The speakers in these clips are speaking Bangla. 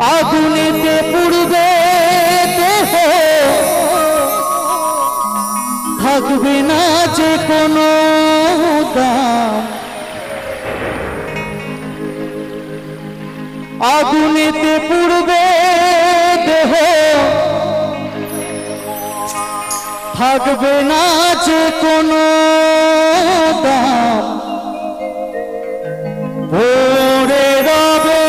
আগুনেতে পুড়বে দেহ থাকবে না যে কোনো দাম আগুনেতে পুড়বে দেহ থাকবে না যে কোনো দাম পড়ে রবে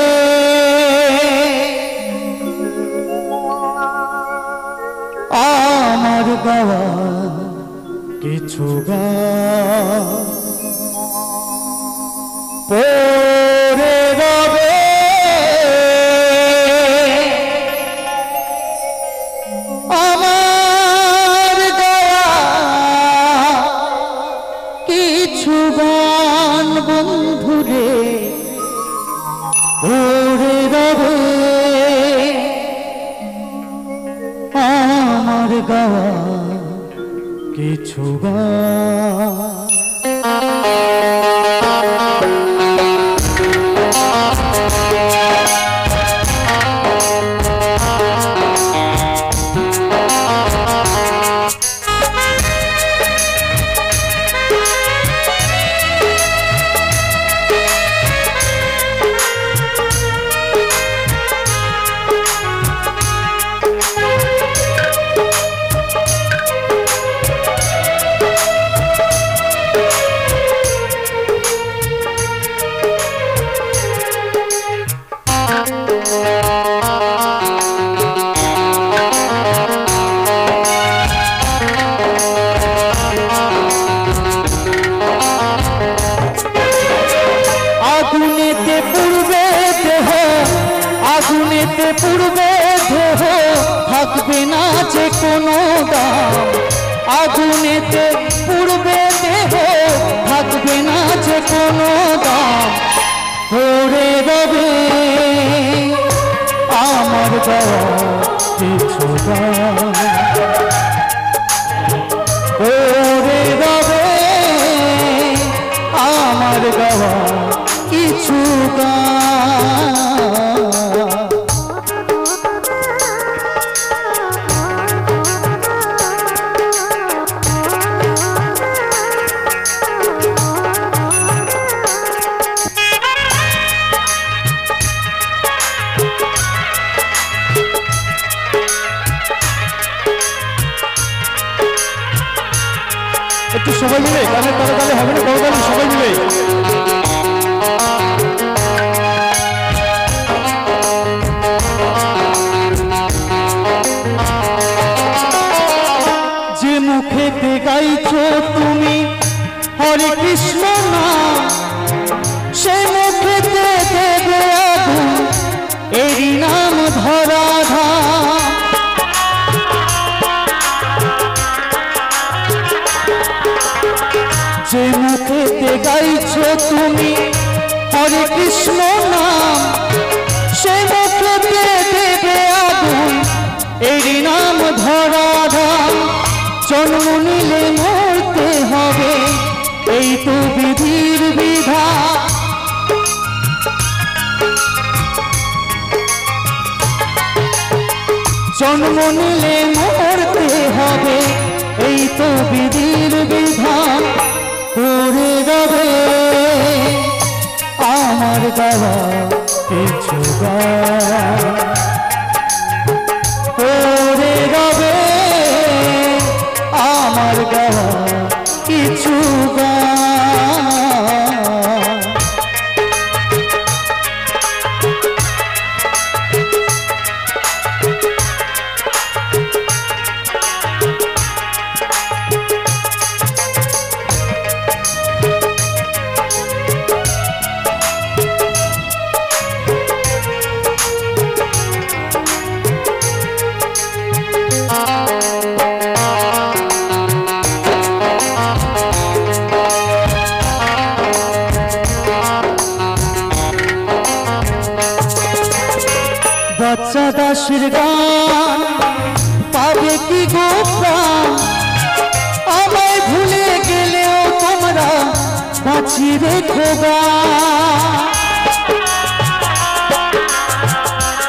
আমার গাওয়া কিছু গান পড়ে রবে আমার গাওয়া কিছু গান বন্ধুরে পড়ে রবে আমার গাওয়া কিছু গান আগুনেতে পুড়বে দেহ আগুনেতে পুড়বে দেহ থাকবে না যে কোনো দাম আগুনেতে পুড়বে দেহ থাকবে না যে কোনো দাম পড়ে রবে আমার গাওয়া কিছু গান পড়ে রবে আমার গাওয়া কিছু গান একটু সবাই মিলে গানের তালে তালে হবে না বড় গান সবাই মিলে যে মুখেতে গাইছো তুমি হরে কৃষ্ণ নাম সে মুখেতে দেবে আগুন এরই নাম ধরাধাম যে মুখেতে গাইছো তুমি হরে কৃষ্ণ নাম সে মুখেতে দেবে আগুন এরই নাম ধরাধাম জন্ম নিলে মরতে হবে এই তো বিধির বিধান জন্ম নিলে মরতে হবে এই তো বিধির বিধান পড়ে রবে আমার গাওয়া কিছু গান পড়ে রবে আমার গাওয়া কিছু গান বাচ্চা দাসের গান পাবে কি গো প্রাণ আমায় ভুলে গেলেও তোমরা বাঁচিয়ে রেখো গান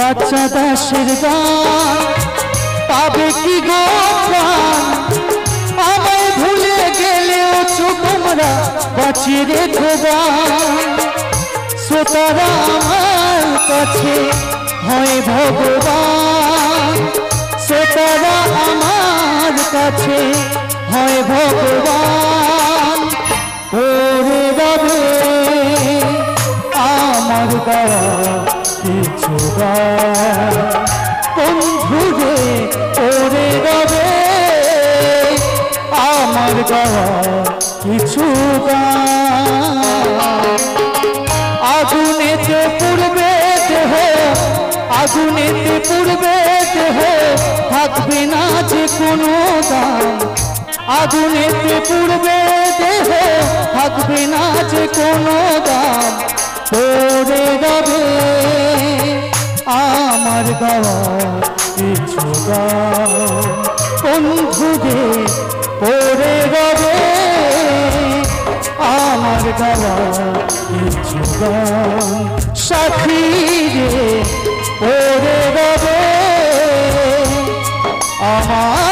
বাচ্চা দাসের গান পাবে কি গো প্রাণ আমায় ভুলে গেলেও তোমরা বাঁচিয়ে রেখো গান শ্রোতারা আমার কাছে হয় ভগবান শ্রোতারা আমার কাছে হয় ভগবান ওরে রবে আমার গাওয়া কিছু গান বন্ধুরে ওরে রবে আমার গাওয়া কিছু গান আগুনেতে পুড়বে দেহ আগুনেতে পুড়বে দেহ থাকবে না যে কোনো দাম আগুনেতে পুড়বে দেহ থাকবে না যে কোনো দাম পড়ে রবে আমার গাওয়া কিছু গান বন্ধুরে পড়ে রবে আমার গাওয়া কিছু গান সাথী রে পড়ে রবে আমার